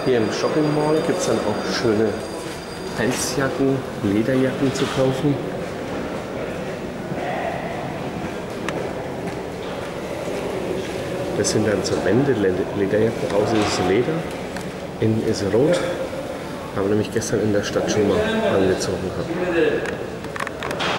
Hier im Shopping Mall gibt es dann auch schöne Pelzjacken, Lederjacken zu kaufen. Das sind dann so Wände-Lederjacken. Außen ist Leder, innen ist rot. Habe nämlich gestern in der Stadt schon mal angezogen gehabt.